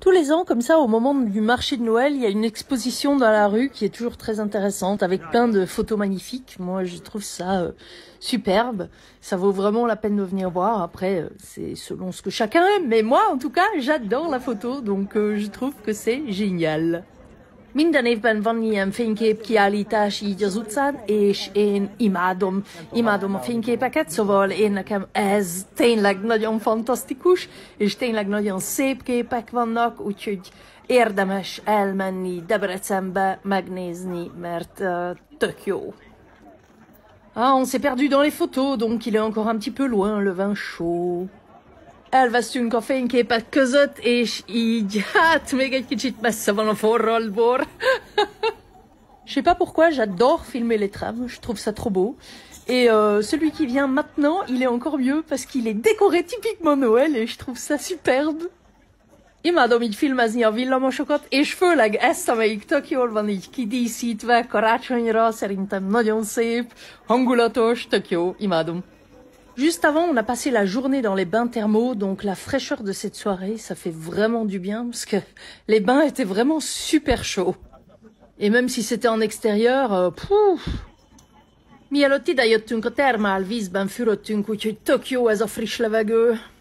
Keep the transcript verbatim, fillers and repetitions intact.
tous les ans, comme ça, au moment du marché de Noël, il y a une exposition dans la rue qui est toujours très intéressante, avec plein de photos magnifiques. Moi, je trouve ça euh, superbe. Ça vaut vraiment la peine de venir voir. Après, euh, c'est selon ce que chacun aime. Mais moi, en tout cas, j'adore la photo, donc euh, je trouve que c'est génial. Minden évben van ilyen fényképkiállítás így az utcán, és én imádom, imádom a fényképeket, szóval én nekem ez tényleg nagyon fantasztikus, és tényleg nagyon szép képek vannak, úgyhogy érdemes elmenni Debrecenbe megnézni, mert uh, tök jó. Ah, on s'est perdu dans les photos, donc il est encore un petit peu loin, le vin chaud. Elvesztünk a fényképek között, és így, hát, még egy kicsit messze van a forralt bor. Je sais pas pourquoi, j'adore filmer les trams, je trouve ça trop beau. Et euh, celui qui vient maintenant, il est encore mieux, parce qu'il est décoré typiquement Noël, et je trouve ça superbe. Imádom így filmezni a villamosokat, és főleg ezt, amelyik tök jól van így kidíszítve karácsonyra, szerintem nagyon szép, hangulatos, tök jó, imádom. Juste avant, on a passé la journée dans les bains thermaux, donc la fraîcheur de cette soirée, ça fait vraiment du bien, parce que les bains étaient vraiment super chauds. Et même si c'était en extérieur, euh, pouf. Mielőtt idejöttünk a termálvízben fürödtünk, úgyhogy tök jó ez a friss levegő.